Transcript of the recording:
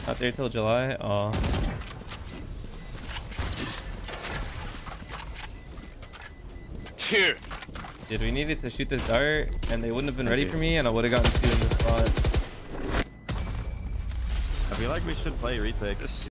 Not there till July. Oh. Dude, we needed to shoot this dart, and they wouldn't have been ready for me, and I would have gotten 2 in the spot. I feel like we should play retake.